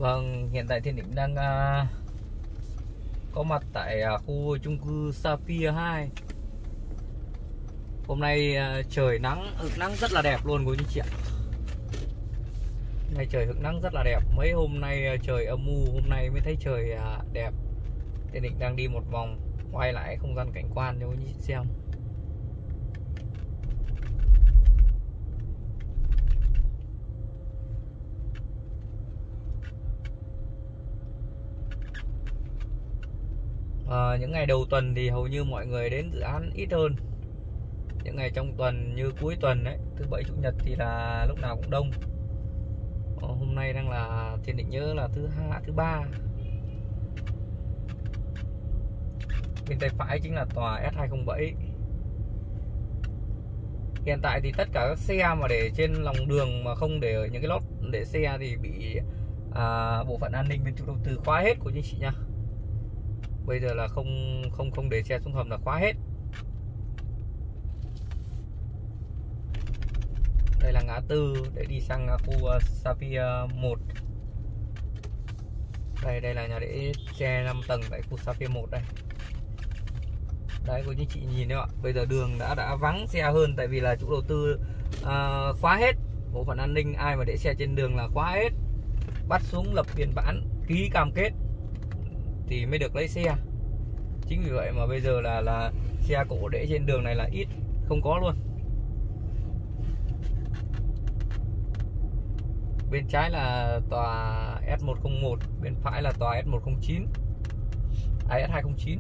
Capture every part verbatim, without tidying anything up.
Vâng, hiện tại Thiên Định đang uh, có mặt tại uh, khu chung cư Sapphire hai. Hôm nay uh, trời nắng, hửng nắng rất là đẹp luôn quý anh chị ạ. Hôm nay trời hửng nắng rất là đẹp. Mấy hôm nay uh, trời âm u, hôm nay mới thấy trời uh, đẹp. Thiên Định đang đi một vòng, quay lại không gian cảnh quan cho quý anh chị xem. À, những ngày đầu tuần thì hầu như mọi người đến dự án ít hơn. Những ngày trong tuần như cuối tuần đấy, thứ bảy chủ nhật thì là lúc nào cũng đông. à, Hôm nay đang là Thiên Định nhớ là thứ hai, thứ ba. Bên tay phải chính là tòa S hai không bảy. Hiện tại thì tất cả các xe mà để trên lòng đường mà không để ở những cái lốt để xe thì bị à, bộ phận an ninh bên chủ đầu tư khóa hết của anh chị nha. Bây giờ là không không không để xe xuống hầm là khóa hết. Đây là ngã tư để đi sang khu Sapphire một. Đây đây là nhà để xe năm tầng tại khu Sapphire một đây. Đấy, cô chú chị nhìn đấy ạ. Bây giờ đường đã đã vắng xe hơn tại vì là chủ đầu tư uh, khóa hết. Bộ phận an ninh ai mà để xe trên đường là khóa hết. Bắt xuống lập biên bản, ký cam kết thì mới được lấy xe. Chính vì vậy mà bây giờ là là xe cộ để trên đường này là ít, không có luôn. Bên trái là tòa S một không một, bên phải là tòa S một không chín, à, S hai không chín.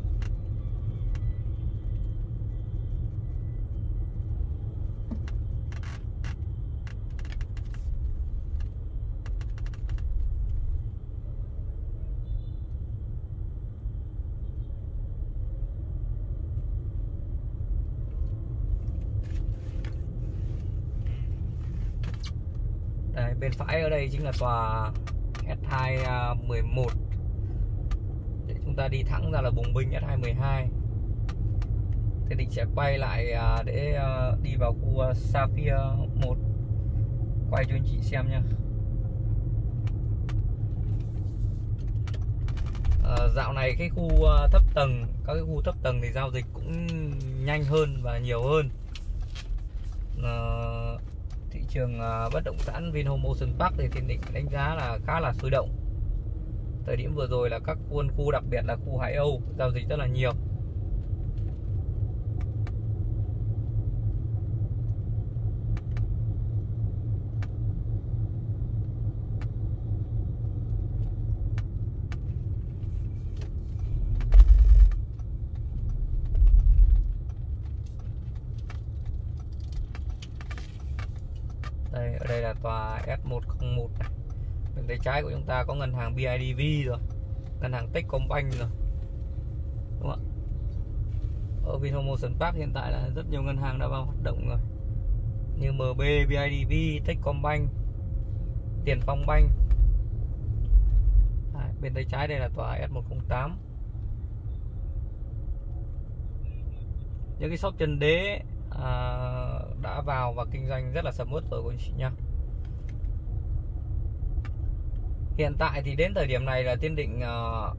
Đây, bên phải ở đây chính là tòa S hai một một. Để chúng ta đi thẳng ra là bùng binh S hai một hai. Thế Định sẽ quay lại để đi vào khu Sapphire một, quay cho anh chị xem nha. à, Dạo này cái khu thấp tầng, các cái khu thấp tầng thì giao dịch cũng nhanh hơn và nhiều hơn. à, Thị trường bất động sản Vinhome Ocean Park thì Thiên Định đánh giá là khá là sôi động. Thời điểm vừa rồi là các quân khu, đặc biệt là khu Hải Âu, giao dịch rất là nhiều. Đây, ở đây là tòa S một không một này. Bên tay trái của chúng ta có ngân hàng bê i đê vê rồi, ngân hàng Techcombank rồi, đúng không ạ? Ở Vinhome Ocean Park hiện tại là rất nhiều ngân hàng đã vào hoạt động rồi, như em bê, bê i đê vê, Techcombank, Tiền Phong Bank. À, bên tay trái đây là tòa S một không tám. Những cái shop chân đế à, đã vào và kinh doanh rất là sầm uất rồi cô anh chị nha. Hiện tại thì đến thời điểm này là Thiên Định uh,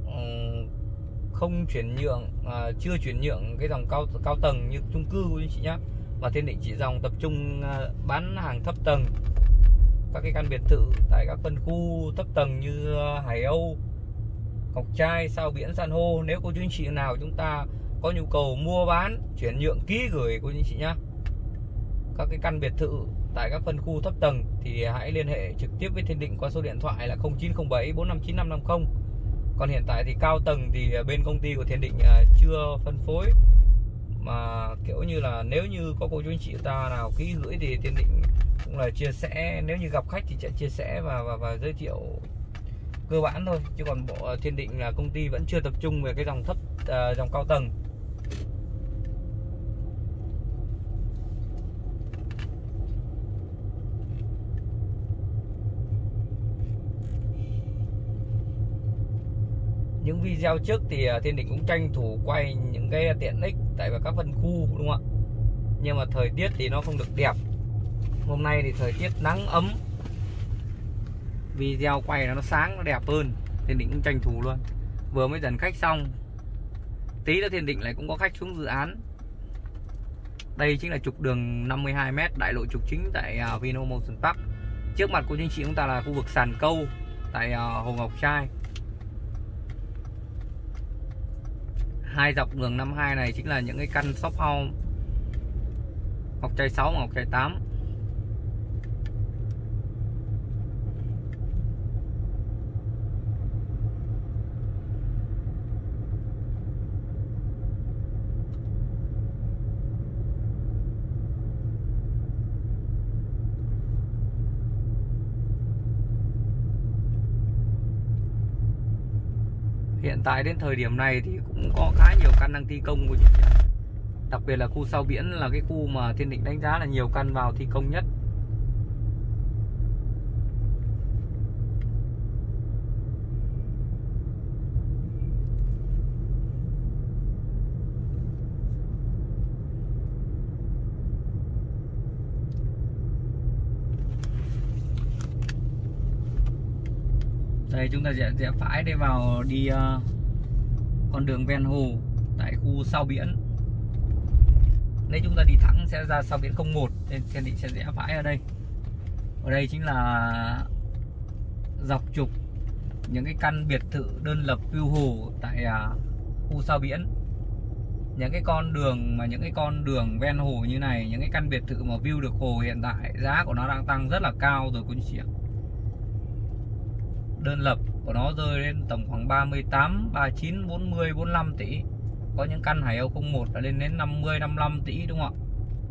không chuyển nhượng, uh, chưa chuyển nhượng cái dòng cao cao tầng như chung cư của anh chị nhé, mà Thiên Định chỉ dòng tập trung uh, bán hàng thấp tầng, các cái căn biệt thự tại các phân khu thấp tầng như uh, Hải Âu, Ngọc Trai, Sao Biển, San hô. Nếu cô chú anh chị nào chúng ta có nhu cầu mua bán, chuyển nhượng, ký gửi của anh chị nhá, các cái căn biệt thự tại các phân khu thấp tầng thì hãy liên hệ trực tiếp với Thiên Định qua số điện thoại là không chín không bảy bốn năm chín năm năm không. Còn hiện tại thì cao tầng thì bên công ty của Thiên Định chưa phân phối, mà kiểu như là nếu như có cô chú anh chị ta nào ký gửi thì Thiên Định cũng là chia sẻ, nếu như gặp khách thì sẽ chia sẻ và và, và giới thiệu cơ bản thôi, chứ còn bộ Thiên Định là công ty vẫn chưa tập trung về cái dòng thấp, uh, dòng cao tầng. Những video trước thì Thiên Định cũng tranh thủ quay những cái tiện ích tại các phân khu, đúng không ạ? Nhưng mà thời tiết thì nó không được đẹp. Hôm nay thì thời tiết nắng ấm, video quay nó sáng, nó đẹp hơn. Thiên Định cũng tranh thủ luôn. Vừa mới dẫn khách xong, tí nữa Thiên Định lại cũng có khách xuống dự án. Đây chính là trục đường năm mươi hai mét, đại lộ trục chính tại uh, Vinhome Ocean Park. Trước mặt của anh chị chúng ta là khu vực sàn câu tại uh, Hồ Ngọc Trai. Hai dọc đường năm mươi hai này chính là những cái căn shop house Ngọc Trai sáu và Ngọc Trai tám. Hiện tại đến thời điểm này thì cũng có khá nhiều căn đang thi công của chị. Đặc biệt là khu sau biển là cái khu mà Thiên Định đánh giá là nhiều căn vào thi công nhất. Đây chúng ta sẽ rẽ phải để vào đi uh, con đường ven hồ tại khu sau biển. Nếu chúng ta đi thẳng sẽ ra sau biển không một, nên Thiên Định sẽ rẽ phải ở đây. Ở đây chính là dọc trục những cái căn biệt thự đơn lập view hồ tại uh, khu sau biển. Những cái con đường mà những cái con đường ven hồ như này, những cái căn biệt thự mà view được hồ hiện tại giá của nó đang tăng rất là cao rồi quý anh chị ạ. Đơn lập của nó rơi lên tầm khoảng ba mươi tám, ba mươi chín, bốn mươi, bốn mươi lăm tỷ. Có những căn Hải Âu không một đã lên đến năm mươi, năm mươi lăm tỷ đúng không ạ?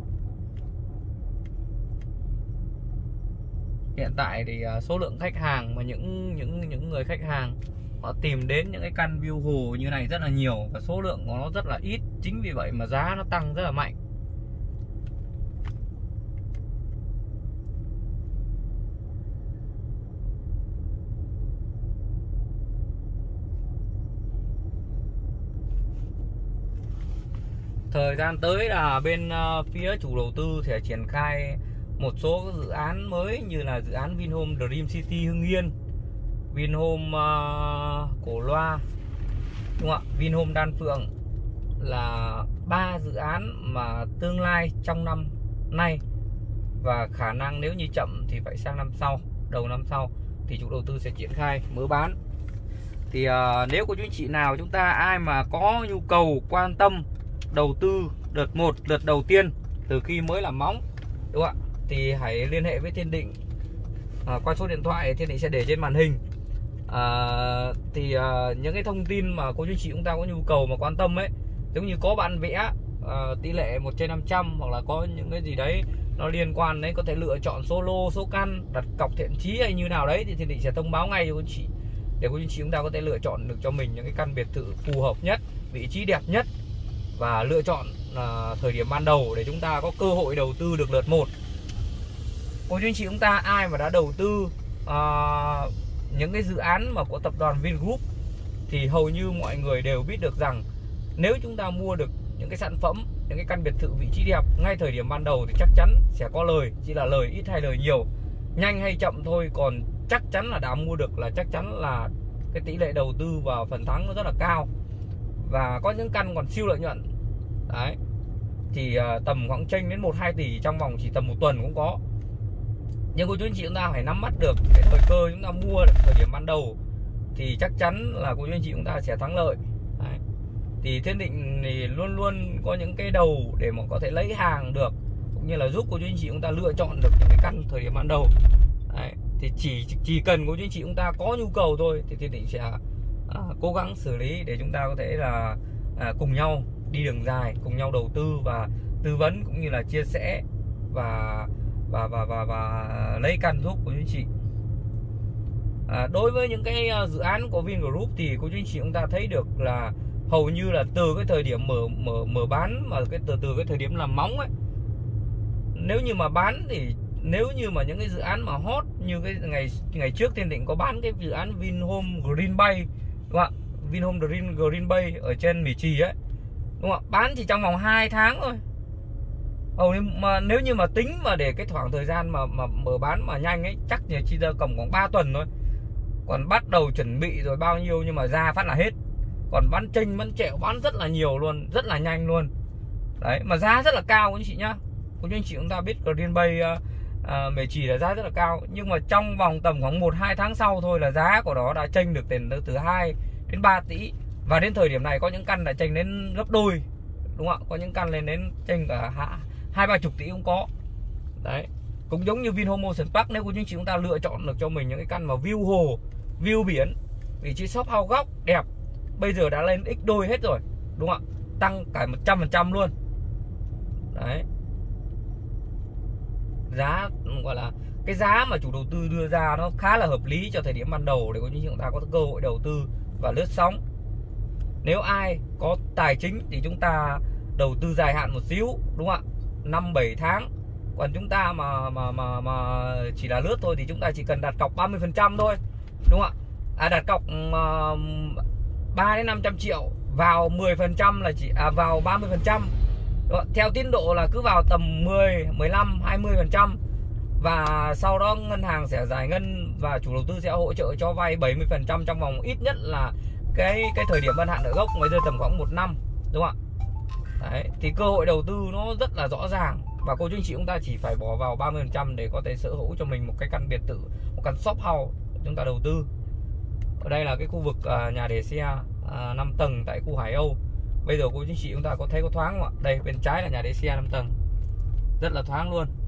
Hiện tại thì số lượng khách hàng mà những những những người khách hàng họ tìm đến những cái căn view hồ như này rất là nhiều và số lượng của nó rất là ít, chính vì vậy mà giá nó tăng rất là mạnh. Thời gian tới là bên uh, phía chủ đầu tư sẽ triển khai một số dự án mới như là dự án Vinhome Dream City Hưng Yên, Vinhome uh, Cổ Loa, đúng không ạ? Vinhome Đan Phượng là ba dự án mà tương lai trong năm nay và khả năng nếu như chậm thì phải sang năm sau, đầu năm sau thì chủ đầu tư sẽ triển khai mở bán. Thì uh, nếu có chú anh chị nào chúng ta ai mà có nhu cầu quan tâm đầu tư đợt một, đợt đầu tiên từ khi mới làm móng, đúng không ạ, thì hãy liên hệ với Thiên Định à, qua số điện thoại Thiên Định sẽ để trên màn hình. à, thì à, những cái thông tin mà cô chú chị chúng ta có nhu cầu mà quan tâm ấy, giống như có bản vẽ à, tỷ lệ một trên năm trăm hoặc là có những cái gì đấy nó liên quan đấy, có thể lựa chọn số lô, số căn, đặt cọc thiện chí hay như nào đấy, thì Thiên Định sẽ thông báo ngay cho cô chú chị để cô chú chị chúng ta có thể lựa chọn được cho mình những cái căn biệt thự phù hợp nhất, vị trí đẹp nhất và lựa chọn uh, thời điểm ban đầu để chúng ta có cơ hội đầu tư được lượt một. Cô chú anh chị chúng ta ai mà đã đầu tư uh, những cái dự án mà của tập đoàn Vingroup thì hầu như mọi người đều biết được rằng nếu chúng ta mua được những cái sản phẩm, những cái căn biệt thự vị trí đẹp ngay thời điểm ban đầu thì chắc chắn sẽ có lời, chỉ là lời ít hay lời nhiều, nhanh hay chậm thôi, còn chắc chắn là đã mua được là chắc chắn là cái tỷ lệ đầu tư và phần thắng nó rất là cao. Và có những căn còn siêu lợi nhuận đấy, thì uh, tầm khoảng chênh đến một hai tỷ trong vòng chỉ tầm một tuần cũng có. Nhưng cô chú anh chị chúng ta phải nắm bắt được cái thời cơ chúng ta mua được thời điểm ban đầu thì chắc chắn là cô chú anh chị chúng ta sẽ thắng lợi đấy. Thì Thiên Định thì luôn luôn có những cái đầu để mà có thể lấy hàng được, cũng như là giúp cô chú anh chị chúng ta lựa chọn được những cái căn thời điểm ban đầu đấy. Thì chỉ chỉ cần cô chú anh chị chúng ta có nhu cầu thôi thì Thiên Định sẽ À, cố gắng xử lý để chúng ta có thể là à, cùng nhau đi đường dài, cùng nhau đầu tư và tư vấn cũng như là chia sẻ và và và và, và lấy căn giúp của anh chị. À, đối với những cái dự án của Vingroup thì cô chú anh chị chúng ta thấy được là hầu như là từ cái thời điểm mở mở mở bán mà cái từ từ cái thời điểm làm móng ấy, nếu như mà bán thì nếu như mà những cái dự án mà hot như cái ngày ngày trước Thiên Định có bán cái dự án Vinhome Green Bay, đúng không ạ? Vinhome Green, Green Bay ở trên Mỹ Trì ấy, đúng không ạ? Bán chỉ trong vòng hai tháng thôi. Hầu như mà nếu như mà tính mà để cái khoảng thời gian mà mà mở bán mà nhanh ấy, chắc chỉ chỉ ra cầm khoảng ba tuần thôi Còn bắt đầu chuẩn bị rồi bao nhiêu nhưng mà ra phát là hết. Còn bán chênh bán chẹo bán rất là nhiều luôn, rất là nhanh luôn. Đấy, mà giá rất là cao anh chị nhá. Cô chú anh chị chúng ta biết Green Bay uh, uh, Mễ Trì là giá rất là cao, nhưng mà trong vòng tầm khoảng một hai tháng sau thôi là giá của nó đã chênh được tiền từ hai đến ba tỷ. Và đến thời điểm này có những căn đã chênh đến gấp đôi, đúng không ạ? Có những căn lên đến chênh cả hai ba chục tỷ cũng có. Đấy, cũng giống như Vinhome Ocean Park, nếu cô chú anh chị chúng ta lựa chọn được cho mình những cái căn mà view hồ, view biển, vị trí shop house góc đẹp, bây giờ đã lên x đôi hết rồi, đúng không ạ? Tăng cả một trăm phần trăm luôn. Đấy, giá gọi là cái giá mà chủ đầu tư đưa ra nó khá là hợp lý cho thời điểm ban đầu để có những chúng ta có cơ hội đầu tư và lướt sóng. Nếu ai có tài chính thì chúng ta đầu tư dài hạn một xíu, đúng không ạ? năm bảy tháng. Còn chúng ta mà mà mà mà chỉ là lướt thôi thì chúng ta chỉ cần đặt cọc ba mươi phần trăm thôi, đúng không ạ? À, đặt cọc uh, ba đến năm trăm triệu, vào mười phần trăm là chỉ à, vào ba mươi phần trăm. Theo tiến độ là cứ vào tầm mười, mười lăm, hai mươi phần trăm. Và sau đó ngân hàng sẽ giải ngân và chủ đầu tư sẽ hỗ trợ cho vay bảy mươi phần trăm trong vòng ít nhất là cái cái thời điểm vận hạn nợ gốc mới rơi tầm khoảng một năm, đúng không ạ? Đấy, thì cơ hội đầu tư nó rất là rõ ràng. Và cô chú anh chị chúng ta chỉ phải bỏ vào ba mươi phần trăm để có thể sở hữu cho mình một cái căn biệt thự, một căn shop house chúng ta đầu tư. Ở đây là cái khu vực uh, nhà để xe uh, năm tầng tại khu Hải Âu. Bây giờ cô chú anh chị chúng ta có thấy có thoáng không ạ? Đây bên trái là nhà để xe năm tầng, rất là thoáng luôn.